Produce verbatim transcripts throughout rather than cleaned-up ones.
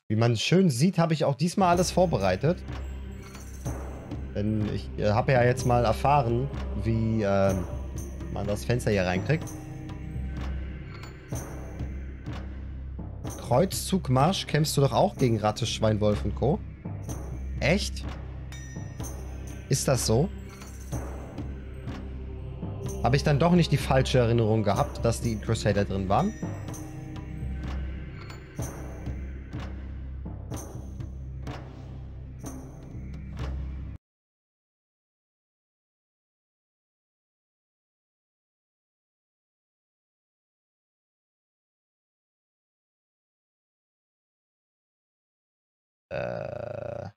Wie man schön sieht, habe ich auch diesmal alles vorbereitet. Denn ich äh, habe ja jetzt mal erfahren, wie äh, man das Fenster hier reinkriegt. Kreuzzugmarsch kämpfst du doch auch gegen Ratte, Schwein, Wolf und Co. Echt? Ist das so? Habe ich dann doch nicht die falsche Erinnerung gehabt, dass die Crusader drin waren? Äh...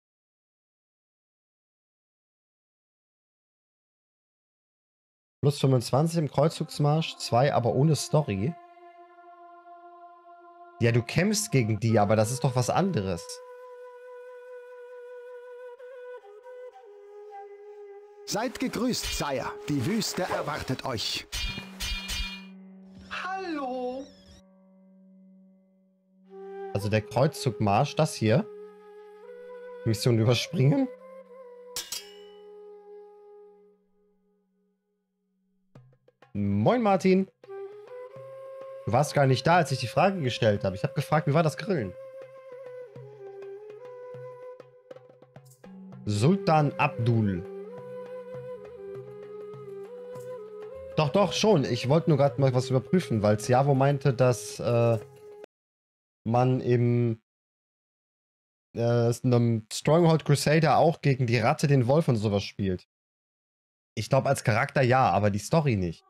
Plus fünfundzwanzig im Kreuzzugsmarsch, zwei aber ohne Story. Ja, du kämpfst gegen die, aber das ist doch was anderes. Seid gegrüßt, Sire. Die Wüste erwartet euch. Hallo. Also der Kreuzzugmarsch, das hier. Mission überspringen. Moin Martin. Du warst gar nicht da, als ich die Frage gestellt habe. Ich habe gefragt, wie war das Grillen? Sultan Abdul. Doch, doch, schon. Ich wollte nur gerade mal was überprüfen, weil Ciavo meinte, dass äh, man im äh, einem Stronghold Crusader auch gegen die Ratte, den Wolf und sowas spielt. Ich glaube als Charakter ja, aber die Story nicht.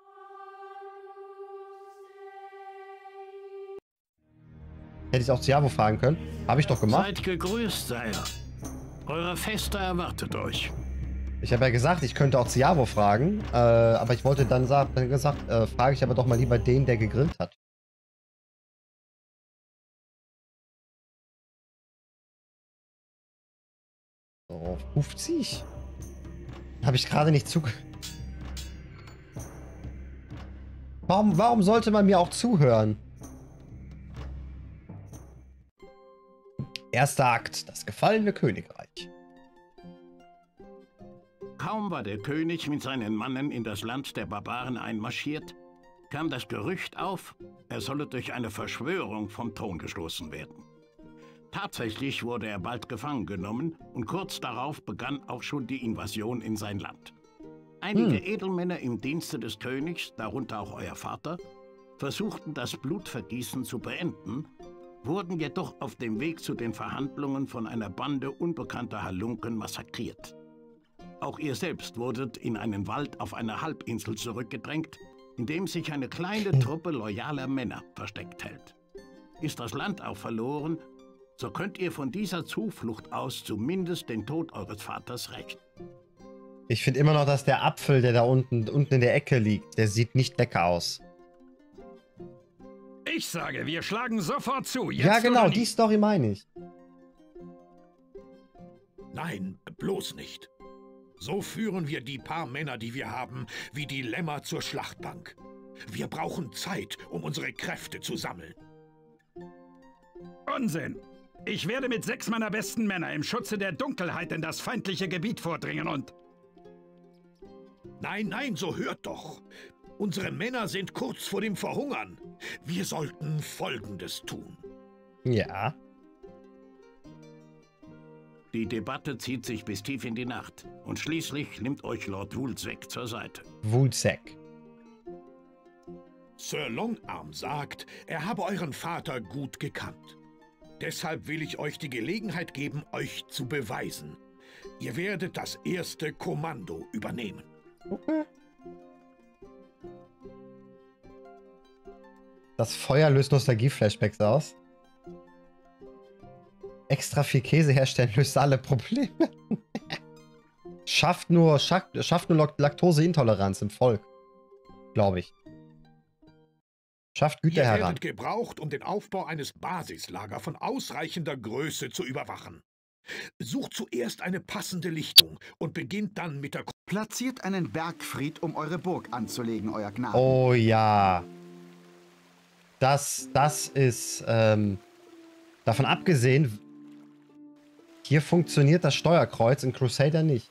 Hätte ich auch Ciavo fragen können. Habe ich doch gemacht. Seid gegrüßt, Sire. Eure Feste erwartet euch. Ich habe ja gesagt, ich könnte auch Ciavo fragen, äh, aber ich wollte dann, sag, dann gesagt, äh, frage ich aber doch mal lieber den, der gegrillt hat. So, fünfzig. Habe ich gerade nicht zu... Warum, warum sollte man mir auch zuhören? Erster Akt, das gefallene Königreich. Kaum war der König mit seinen Mannen in das Land der Barbaren einmarschiert, kam das Gerücht auf, er solle durch eine Verschwörung vom Thron gestoßen werden. Tatsächlich wurde er bald gefangen genommen und kurz darauf begann auch schon die Invasion in sein Land. Einige hm. Edelmänner im Dienste des Königs, darunter auch euer Vater, versuchten das Blutvergießen zu beenden, wurden jedoch auf dem Weg zu den Verhandlungen von einer Bande unbekannter Halunken massakriert. Auch ihr selbst wurdet in einen Wald auf einer Halbinsel zurückgedrängt, in dem sich eine kleine Truppe loyaler Männer versteckt hält. Ist das Land auch verloren, so könnt ihr von dieser Zuflucht aus zumindest den Tod eures Vaters rächen. Ich finde immer noch, dass der Apfel, der da unten, unten in der Ecke liegt, der sieht nicht lecker aus. Ich sage, wir schlagen sofort zu. Jetzt ja, genau, die Story meine ich. Nein, bloß nicht. So führen wir die paar Männer, die wir haben, wie die Lämmer zur Schlachtbank. Wir brauchen Zeit, um unsere Kräfte zu sammeln. Unsinn! Ich werde mit sechs meiner besten Männer im Schutze der Dunkelheit in das feindliche Gebiet vordringen und... Nein, nein, so hört doch. Unsere Männer sind kurz vor dem Verhungern. Wir sollten Folgendes tun. Ja. Die Debatte zieht sich bis tief in die Nacht. Und schließlich nimmt euch Lord Woolsec zur Seite. Woolsec. Sir Longarm sagt, er habe euren Vater gut gekannt. Deshalb will ich euch die Gelegenheit geben, euch zu beweisen. Ihr werdet das erste Kommando übernehmen. Okay. Das Feuer löst Nostalgie-Flashbacks aus. Extra viel Käse herstellen löst alle Probleme. schafft nur, schafft, schafft nur Laktoseintoleranz im Volk. Glaube ich. Schafft Güter heran. Ihr werdet gebraucht, um den Aufbau eines Basislagers von ausreichender Größe zu überwachen. Sucht zuerst eine passende Lichtung und beginnt dann mit der... K Platziert einen Bergfried, um eure Burg anzulegen, euer Gnaden. Oh ja. Das, das ist, ähm... Davon abgesehen, hier funktioniert das Steuerkreuz, in Crusader nicht.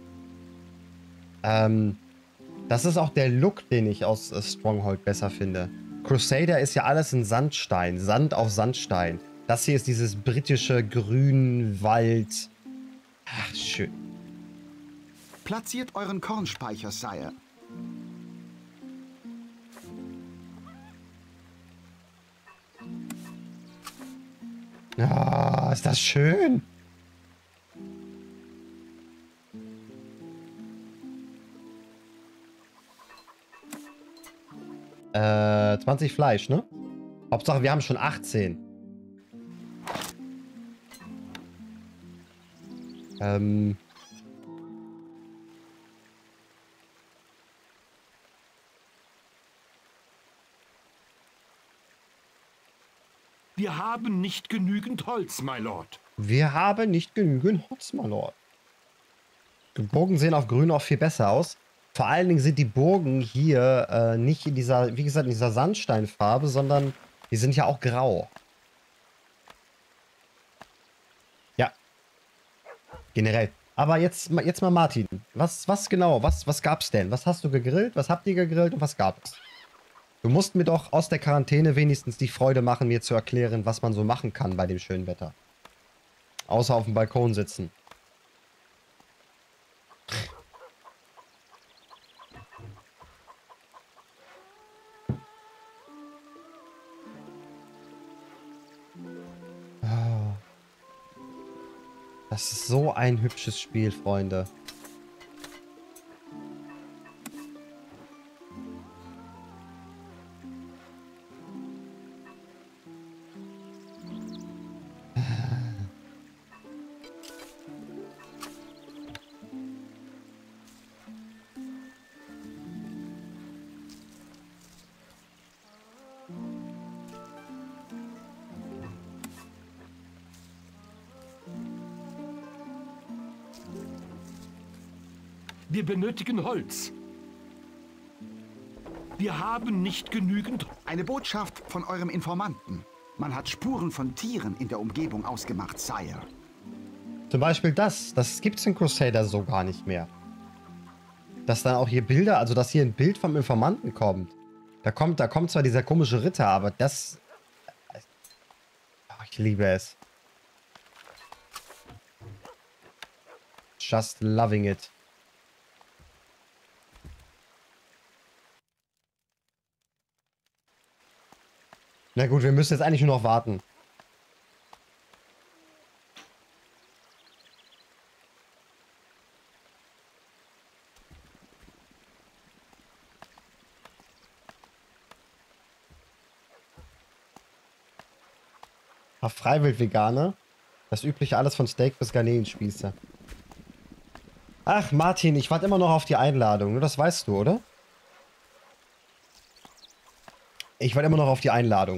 Ähm, das ist auch der Look, den ich aus äh, Stronghold besser finde. Crusader ist ja alles in Sandstein, Sand auf Sandstein. Das hier ist dieses britische Grünwald. Ach, schön. Platziert euren Kornspeicher, Sire. Ah, ist das schön. Äh, zwanzig Fleisch, ne? Hauptsache, wir haben schon achtzehn. Ähm... Wir haben nicht genügend Holz, my Lord. Wir haben nicht genügend Holz, my Lord. Die Burgen sehen auf grün auch viel besser aus. Vor allen Dingen sind die Burgen hier äh, nicht in dieser, wie gesagt, in dieser Sandsteinfarbe, sondern die sind ja auch grau. Ja. Generell. Aber jetzt, jetzt mal Martin. Was, was genau, was, was gab's denn? Was hast du gegrillt? Was habt ihr gegrillt und was gab es? Du musst mir doch aus der Quarantäne wenigstens die Freude machen, mir zu erklären, was man so machen kann bei dem schönen Wetter. Außer auf dem Balkon sitzen. Oh. Das ist so ein hübsches Spiel, Freunde. Wir benötigen Holz. Wir haben nicht genügend... Eine Botschaft von eurem Informanten. Man hat Spuren von Tieren in der Umgebung ausgemacht, Sire. Zum Beispiel das. Das gibt's in Crusader so gar nicht mehr. Dass dann auch hier Bilder, also dass hier ein Bild vom Informanten kommt. Da kommt, da kommt zwar dieser komische Ritter, aber das... Oh, ich liebe es. Just loving it. Na gut, wir müssen jetzt eigentlich nur noch warten. Ach, Freiwild-Veganer. Das übliche alles von Steak bis Garnelenspieße. Ach, Martin, ich warte immer noch auf die Einladung. Nur das weißt du, oder? Ich warte immer noch auf die Einladung.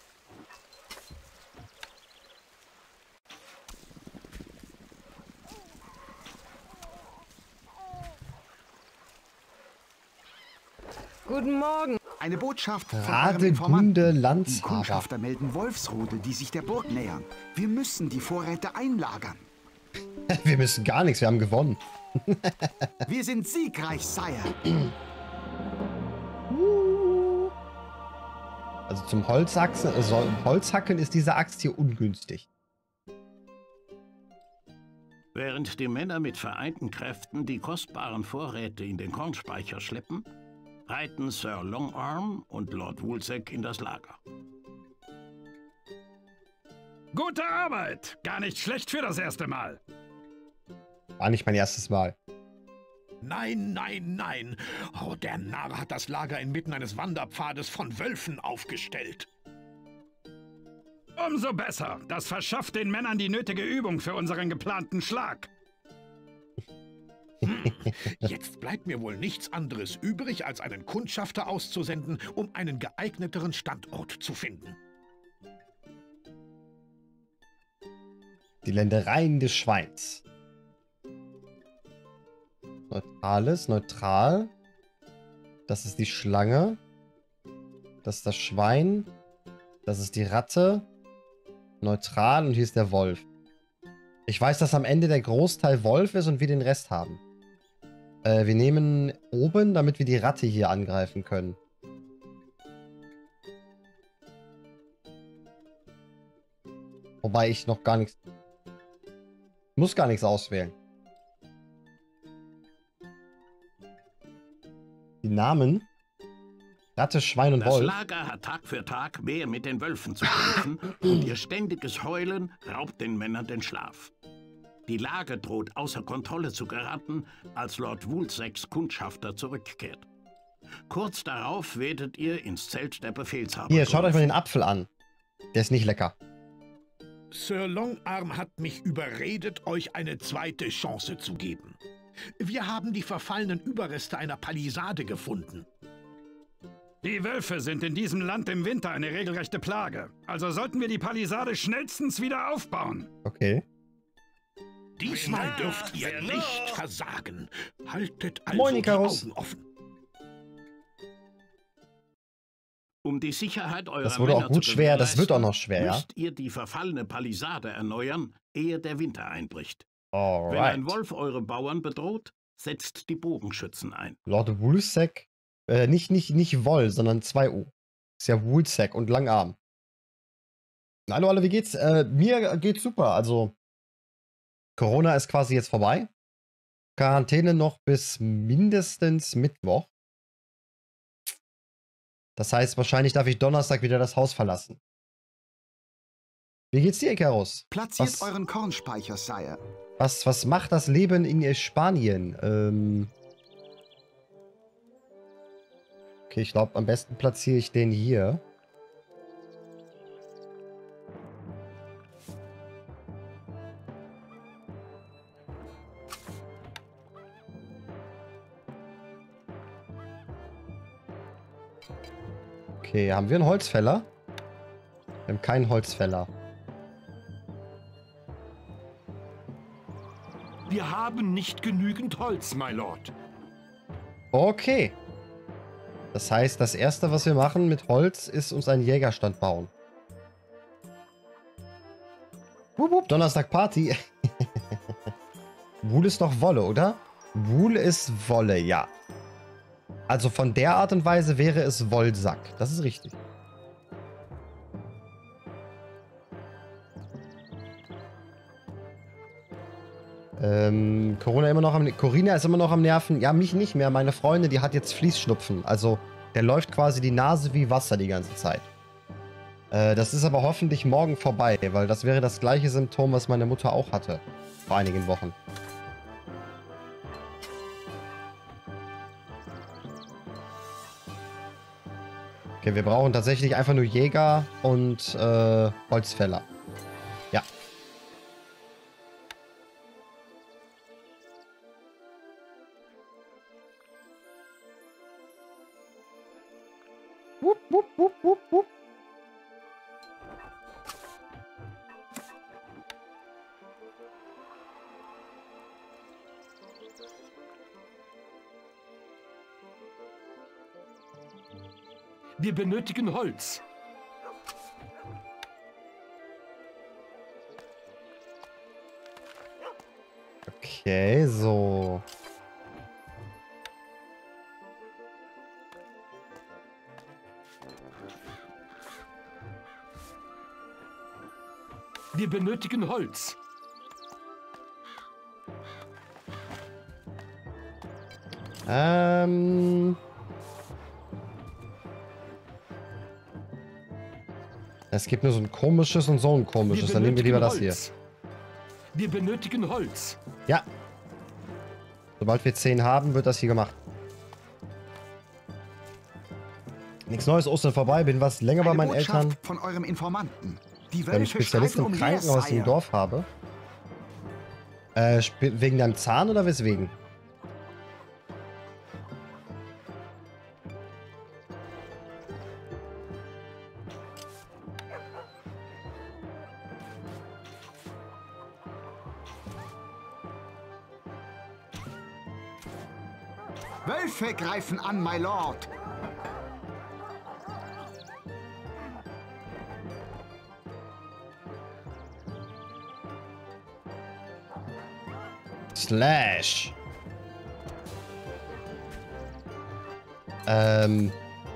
Guten Morgen. Eine Botschaft von eurem Radegunde Informanten. Die Landshaber. Kundschafter melden Wolfsrudel, die sich der Burg nähern. Wir müssen die Vorräte einlagern. Wir müssen gar nichts, wir haben gewonnen. Wir sind siegreich, Sire. Also zum Holzhacken, also Holzhacken ist diese Axt hier ungünstig. Während die Männer mit vereinten Kräften die kostbaren Vorräte in den Kornspeicher schleppen, reiten Sir Longarm und Lord Woolsack in das Lager. Gute Arbeit! Gar nicht schlecht für das erste Mal. War nicht mein erstes Mal. Nein, nein, nein. Oh, der Narr hat das Lager inmitten eines Wanderpfades von Wölfen aufgestellt. Umso besser. Das verschafft den Männern die nötige Übung für unseren geplanten Schlag. Hm, jetzt bleibt mir wohl nichts anderes übrig, als einen Kundschafter auszusenden, um einen geeigneteren Standort zu finden. Die Ländereien des Schweins. Neutrales, neutral. Das ist die Schlange. Das ist das Schwein. Das ist die Ratte. Neutral und hier ist der Wolf. Ich weiß, dass am Ende der Großteil Wolf ist und wir den Rest haben. Äh, wir nehmen oben, damit wir die Ratte hier angreifen können. Wobei ich noch gar nichts... Muss gar nichts auswählen. Die Namen? Ratte, Schwein und Das Wolf. Lager hat Tag für Tag mehr mit den Wölfen zu kämpfen und ihr ständiges Heulen raubt den Männern den Schlaf. Die Lage droht außer Kontrolle zu geraten, als Lord Woolsacks Kundschafter zurückkehrt. Kurz darauf werdet ihr ins Zelt der Befehlshaber. Hier, schaut euch mal den Apfel an. Der ist nicht lecker. Sir Longarm hat mich überredet, euch eine zweite Chance zu geben. Wir haben die verfallenen Überreste einer Palisade gefunden. Die Wölfe sind in diesem Land im Winter eine regelrechte Plage. Also sollten wir die Palisade schnellstens wieder aufbauen. Okay. Diesmal dürft ihr nicht versagen. Haltet also Moin, die Icarus. Augen offen. Um die Sicherheit eurer Das wurde auch Männer gut zu schwer, das wird auch noch gewährleisten, schwer, ja? müsst ihr die verfallene Palisade erneuern, ehe der Winter einbricht. Wenn Alright. ein Wolf eure Bauern bedroht, setzt die Bogenschützen ein. Lord Woolsack. Äh, nicht, nicht, nicht Woll, sondern zwei U. Ist ja Woolsack und Langarm. Hallo alle, wie geht's? Äh, mir geht's super. Also, Corona ist quasi jetzt vorbei. Quarantäne noch bis mindestens Mittwoch. Das heißt, wahrscheinlich darf ich Donnerstag wieder das Haus verlassen. Wie geht's dir, Icarus? Platziert Was- euren Kornspeicher, Sire. Was, was macht das Leben in Spanien? Ähm okay, ich glaube, am besten platziere ich den hier. Okay, haben wir einen Holzfäller? Wir haben keinen Holzfäller. Wir haben nicht genügend Holz, my Lord. Okay. Das heißt, das erste, was wir machen mit Holz, ist uns einen Jägerstand bauen. Wupp, wupp, Donnerstag Party. Wool ist doch Wolle, oder? Wool ist Wolle, ja. Also von der Art und Weise wäre es Wollsack. Das ist richtig. Ähm, Corona immer noch am... Corina ist immer noch am Nerven. Ja, mich nicht mehr. Meine Freundin, die hat jetzt Fließschnupfen. Also, der läuft quasi die Nase wie Wasser die ganze Zeit. Äh, das ist aber hoffentlich morgen vorbei, weil das wäre das gleiche Symptom, was meine Mutter auch hatte. Vor einigen Wochen. Okay, wir brauchen tatsächlich einfach nur Jäger und äh, Holzfäller. Ja. Wupp, wupp, wupp, wupp, wupp. Wir benötigen Holz. Okay, so. Wir benötigen Holz. Ähm. Es gibt nur so ein komisches und so ein komisches. Dann nehmen wir lieber das hier. Holz. Wir benötigen Holz. Ja. Sobald wir zehn haben, wird das hier gemacht. Nichts Neues, Ostern vorbei. Bin was länger bei Eine meinen Botschaft Eltern. von eurem Informanten. Die Weil ich Wölfe Spezialist streiten im um Leer, Krankenhaus im Sire. Dorf habe. Äh, sp- wegen deinem Zahn oder weswegen? Wölfe greifen an, my Lord. Slash. Ähm.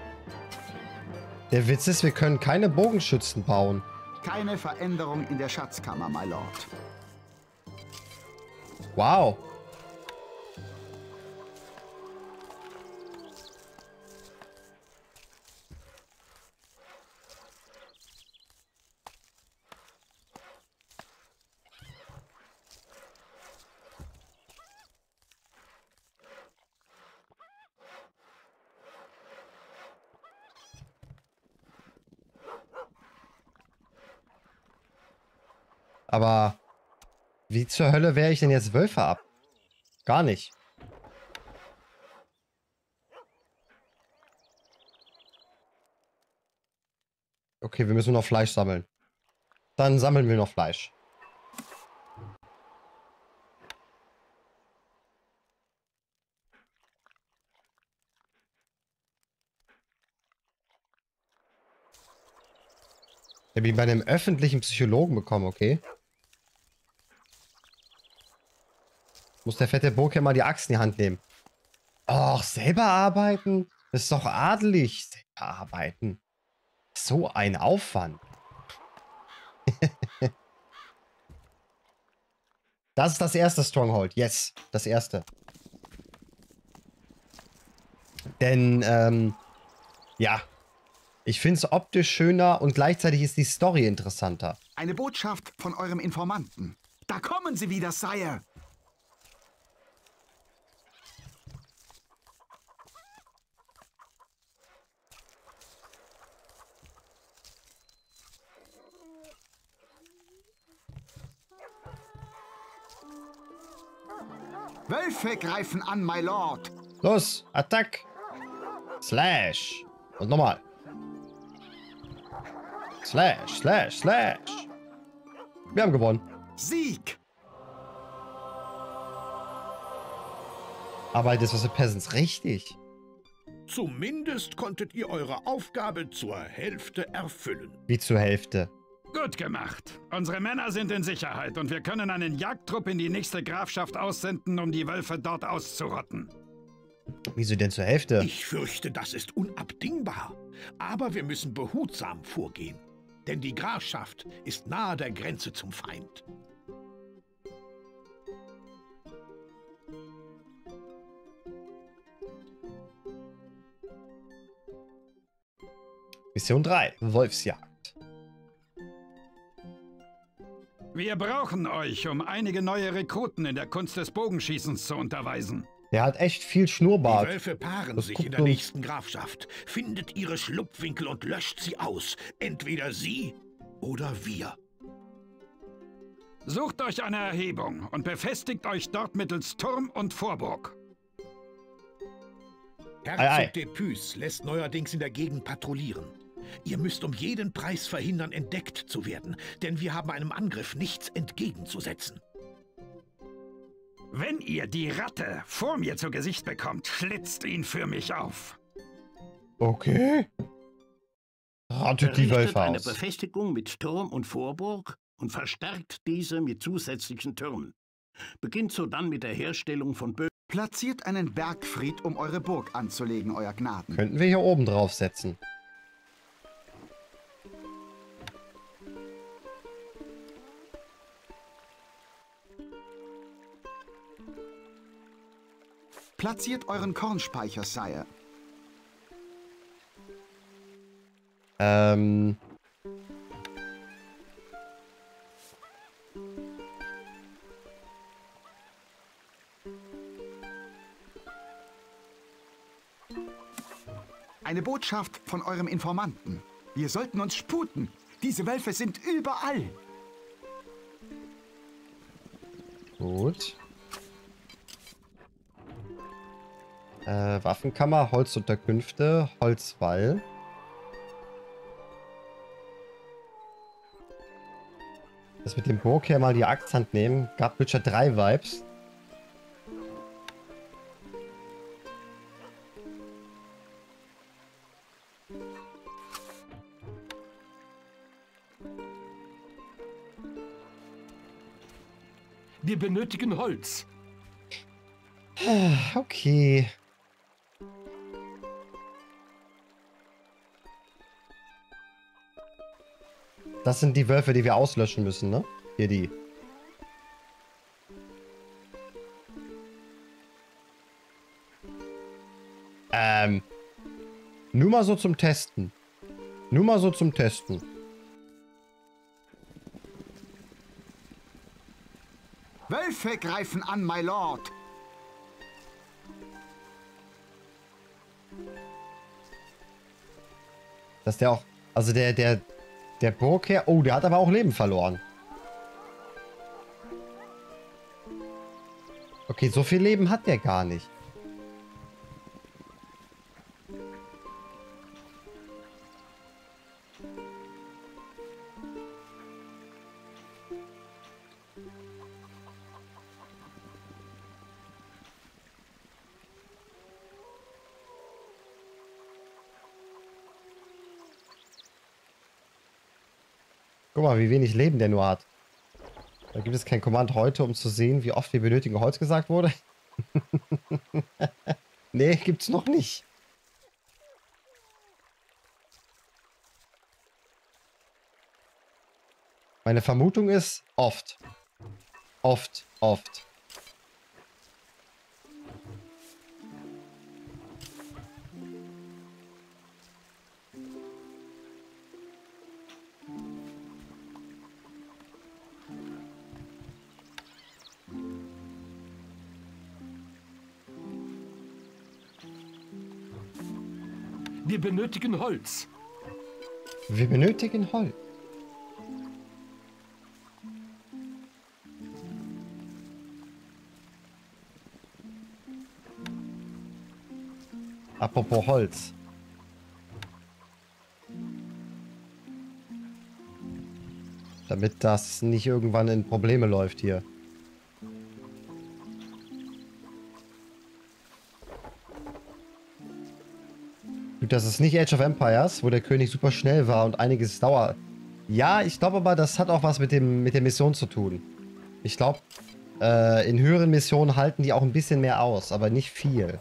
Der Witz ist, wir können keine Bogenschützen bauen. Keine Veränderung in der Schatzkammer, my Lord. Wow. Aber wie zur Hölle wehre ich denn jetzt Wölfe ab? Gar nicht. Okay, wir müssen noch Fleisch sammeln. Dann sammeln wir noch Fleisch. Ich habe ihn bei einem öffentlichen Psychologen bekommen, okay? Muss der fette Burg mal die Axt in die Hand nehmen. Och, selber arbeiten? Das ist doch adelig. Selber arbeiten. So ein Aufwand. Das ist das erste Stronghold. Yes, das erste. Denn, ähm, ja. Ich finde es optisch schöner und gleichzeitig ist die Story interessanter. Eine Botschaft von eurem Informanten. Da kommen sie wieder, Sire. Wölfe greifen an, my Lord. Los, Attack. Slash. Und nochmal. Slash, slash, slash. Wir haben gewonnen. Sieg. Arbeit ist was für Peasants. Richtig. Zumindest konntet ihr eure Aufgabe zur Hälfte erfüllen. Wie zur Hälfte. Gut gemacht. Unsere Männer sind in Sicherheit und wir können einen Jagdtrupp in die nächste Grafschaft aussenden, um die Wölfe dort auszurotten. Wieso denn zur Hälfte? Ich fürchte, das ist unabdingbar. Aber wir müssen behutsam vorgehen. Denn die Grafschaft ist nahe der Grenze zum Feind. Mission drei. Wolfsjagd. Wir brauchen euch, um einige neue Rekruten in der Kunst des Bogenschießens zu unterweisen. Der hat echt viel Schnurrbart. Die Wölfe paaren Das sich guckt in der uns- nächsten Grafschaft. Findet ihre Schlupfwinkel und löscht sie aus. Entweder sie oder wir. Sucht euch eine Erhebung und befestigt euch dort mittels Turm und Vorburg. Ei, ei. Herzog Depuys lässt neuerdings in der Gegend patrouillieren. Ihr müsst um jeden Preis verhindern, entdeckt zu werden, denn wir haben einem Angriff nichts entgegenzusetzen. Wenn ihr die Ratte vor mir zu Gesicht bekommt, schlitzt ihn für mich auf. Okay. Rattet die Errichtet Wölfe eine aus. Befestigung mit Turm und Vorburg und verstärkt diese mit zusätzlichen Türmen. Beginnt so dann mit der Herstellung von Bögen. Platziert einen Bergfried, um eure Burg anzulegen, euer Gnaden. Könnten wir hier oben drauf setzen. Platziert euren Kornspeicher, Sire. Ähm. Eine Botschaft von eurem Informanten. Wir sollten uns sputen. Diese Wölfe sind überall. Gut. Äh, Waffenkammer, Holzunterkünfte, Holzwall. Das mit dem Burg hier mal die Axthand nehmen. Gab Witcher drei Vibes. Wir benötigen Holz. Okay. Das sind die Wölfe, die wir auslöschen müssen, ne? Hier die. Ähm. Nur mal so zum Testen. Nur mal so zum Testen. Wölfe greifen an, my lord. Dass der auch... Also der, der... Der Burgherr... Oh, der hat aber auch Leben verloren. Okay, so viel Leben hat der gar nicht. Guck mal, wie wenig Leben der nur hat. Da gibt es kein Command heute, um zu sehen, wie oft wir benötigen Holz gesagt wurde. Nee, gibt's noch nicht. Meine Vermutung ist oft. Oft, oft. Wir benötigen Holz. Wir benötigen Holz. Apropos Holz. Damit das nicht irgendwann in Probleme läuft hier. Das ist nicht Age of Empires, wo der König super schnell war und einiges dauert. Ja, ich glaube aber, das hat auch was mit dem mit der Mission zu tun. Ich glaube, äh, in höheren Missionen halten die auch ein bisschen mehr aus, aber nicht viel.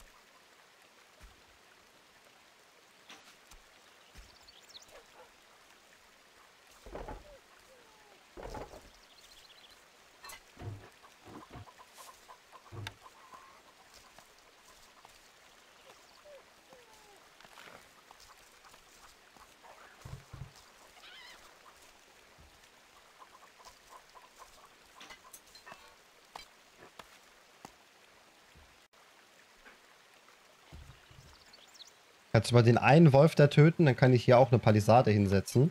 Kannst du mal den einen Wolf da töten, dann kann ich hier auch eine Palisade hinsetzen.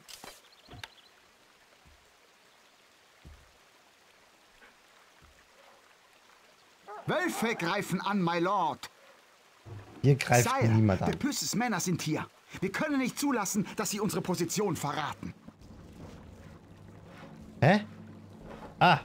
Wölfe greifen an, my lord. Hier greift Sire, niemand an. Bepüsses Männer sind hier. Wir können nicht zulassen, dass sie unsere Position verraten. Hä? Ah.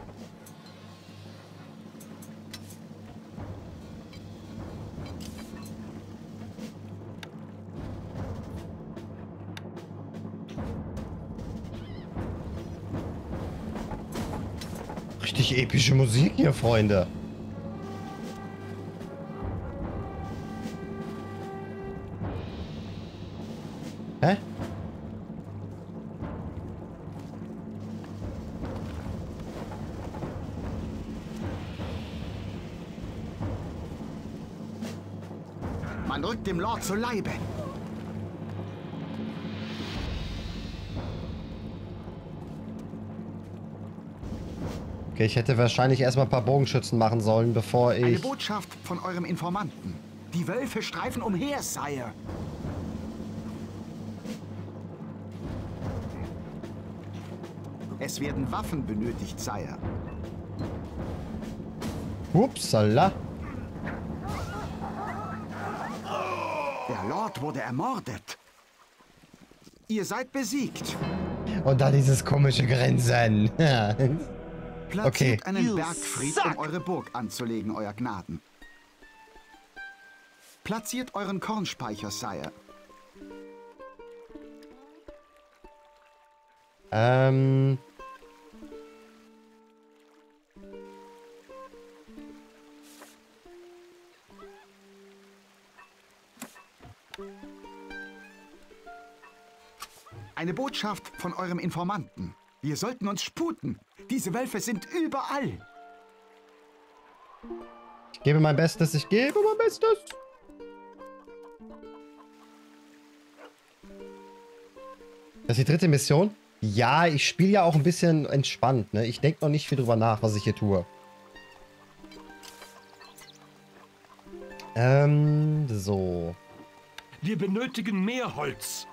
Richtig epische Musik hier, Freunde. Hä? Man rückt dem Lord zu Leibe. Okay, ich hätte wahrscheinlich erstmal ein paar Bogenschützen machen sollen, bevor ich... Eine Botschaft von eurem Informanten. Die Wölfe streifen umher, Sire. Es werden Waffen benötigt, Sire. Upsala. Der Lord wurde ermordet. Ihr seid besiegt. Und dann dieses komische Grinsen. Platziert Okay. einen Bergfried, um eure Burg anzulegen, euer Gnaden. Platziert euren Kornspeicher, Sire. Ähm... Eine Botschaft von eurem Informanten. Wir sollten uns sputen. Diese Wölfe sind überall. Ich gebe mein Bestes, ich gebe mein Bestes. Das ist die dritte Mission. Ja, ich spiele ja auch ein bisschen entspannt, ne? Ich denke noch nicht viel drüber nach, was ich hier tue. Ähm, so. Wir benötigen mehr Holz.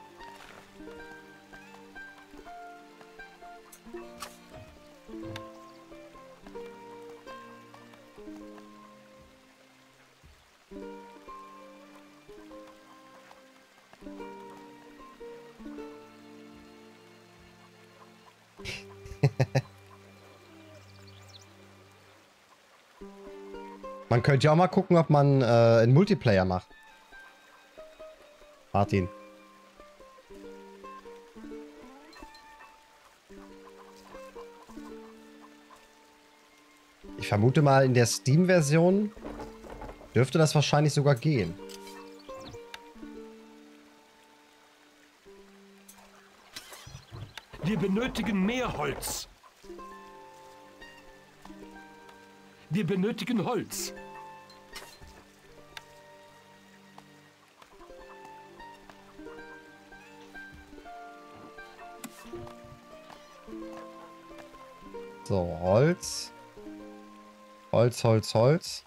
Man könnte ja auch mal gucken, ob man äh, einen Multiplayer macht. Martin. Ich vermute mal, in der Steam-Version dürfte das wahrscheinlich sogar gehen. Wir benötigen mehr Holz. Wir benötigen Holz. So, Holz. Holz, Holz, Holz.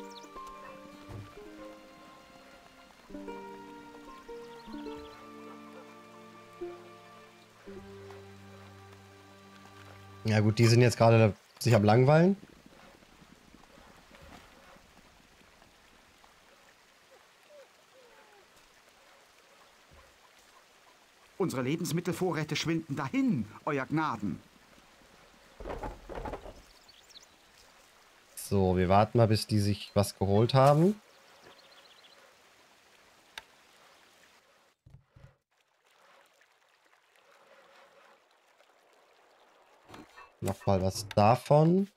Ja gut, die sind jetzt gerade sich am Langweilen. Unsere Lebensmittelvorräte schwinden dahin, euer Gnaden. So, wir warten mal, bis die sich was geholt haben. Nochmal was davon.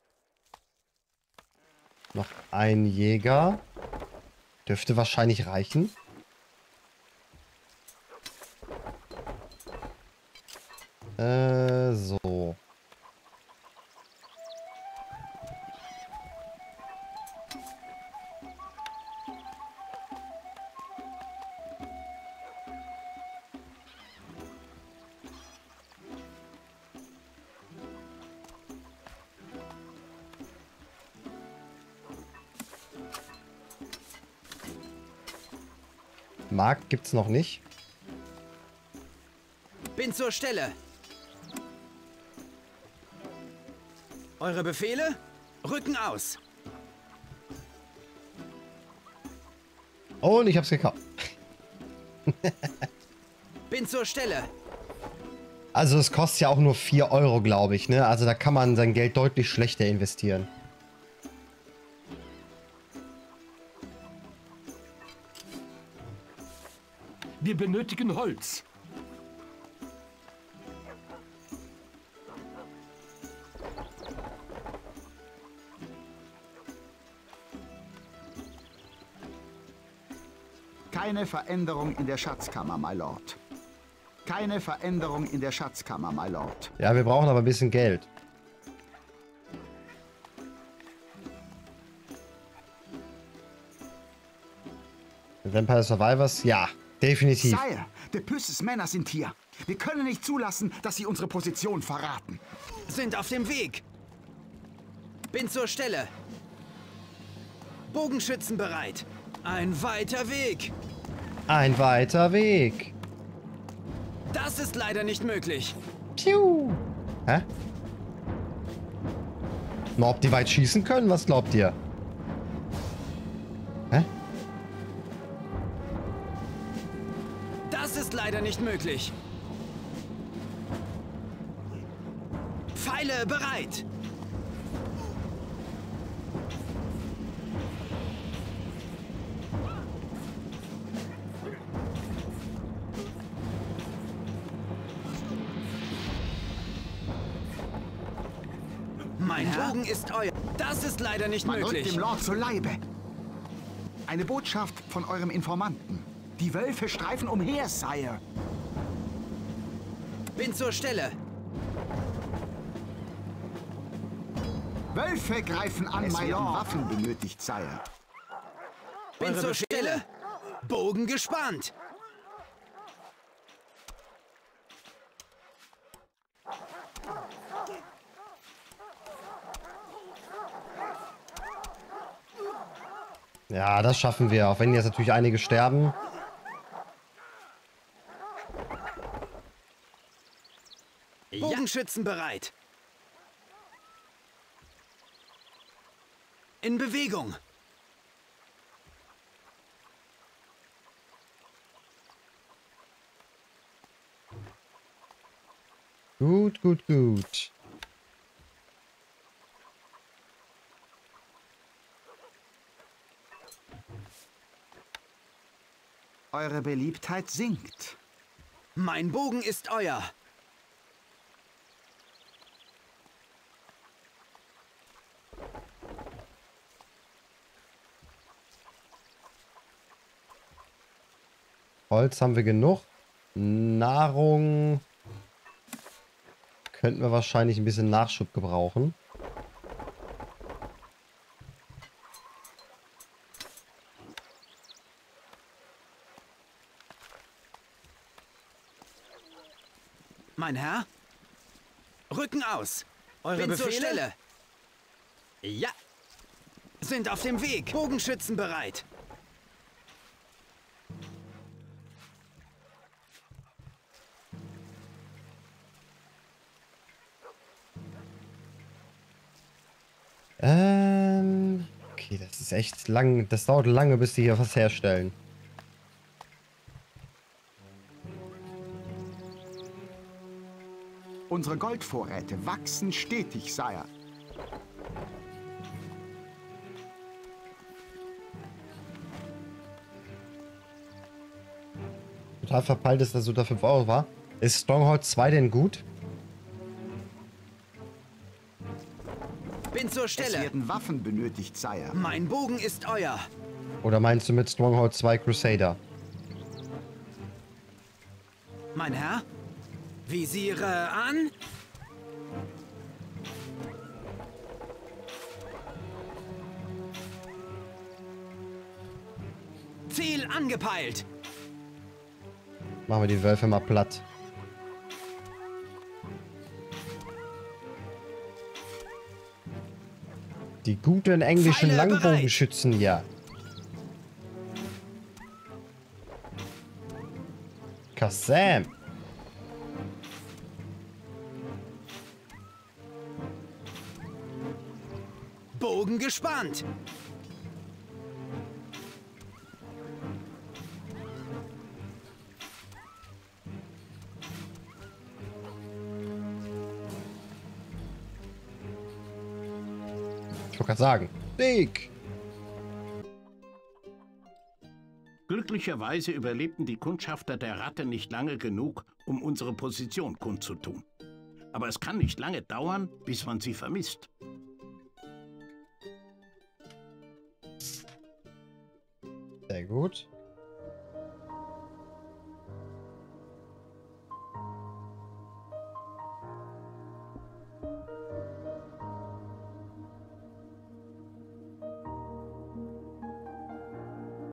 Noch ein Jäger. Dürfte wahrscheinlich reichen. Äh, so. Markt gibt's noch nicht. Bin zur Stelle. Eure Befehle? Rücken aus. Und ich hab's gekauft. Bin zur Stelle. Also es kostet ja auch nur vier Euro, glaube ich, ne? Also da kann man sein Geld deutlich schlechter investieren. Wir benötigen Holz. Keine Veränderung in der Schatzkammer, my Lord. Keine Veränderung in der Schatzkammer, my Lord. Ja, wir brauchen aber ein bisschen Geld. Vampire Survivors? Ja, definitiv. Sire, de Püsses Männer sind hier. Wir können nicht zulassen, dass sie unsere Position verraten. Sind auf dem Weg. Bin zur Stelle. Bogenschützen bereit. Ein weiter Weg. Ein weiter Weg. Das ist leider nicht möglich. Piu. Hä? Na, ob die weit schießen können? Was glaubt ihr? Hä? Das ist leider nicht möglich. Pfeile bereit. Mein Bogen ist euer. Das ist leider nicht Man möglich. rückt dem Lord zu Leibe. Eine Botschaft von eurem Informanten. Die Wölfe streifen umher, Sire. Bin zur Stelle. Wölfe greifen an, es werden Waffen benötigt, Sire. Bin Eure zur Befehle? Stelle. Bogen gespannt. Ja, das schaffen wir, auch wenn jetzt natürlich einige sterben. Bogenschützen bereit. In Bewegung. Gut, gut, gut. Eure Beliebtheit sinkt. Mein Bogen ist euer. Holz haben wir genug. Nahrung könnten wir wahrscheinlich ein bisschen Nachschub gebrauchen. Mein Herr? Rücken aus. Eure Bin zur Befehle? Stelle. Ja. Sind auf dem Weg. Bogenschützen bereit. Ähm, okay, das ist echt lang. Das dauert lange, bis die hier was herstellen. Unsere Goldvorräte wachsen stetig, Sire. Total verpeilt ist, dass so da fünf Euro war. Ist Stronghold zwei denn gut? Bin zur Es Stelle. werden Waffen benötigt, Sire. Mein Bogen ist euer. Oder meinst du mit Stronghold zwei Crusader? Mein Herr? Visiere an. Ziel angepeilt. Machen wir die Wölfe mal platt. Die guten englischen Pfeile Langbogenschützen hier. Kassam. Bogen gespannt. Ich wollte gerade sagen. Sieg. Glücklicherweise überlebten die Kundschafter der Ratte nicht lange genug, um unsere Position kundzutun. Aber es kann nicht lange dauern, bis man sie vermisst. Sehr gut.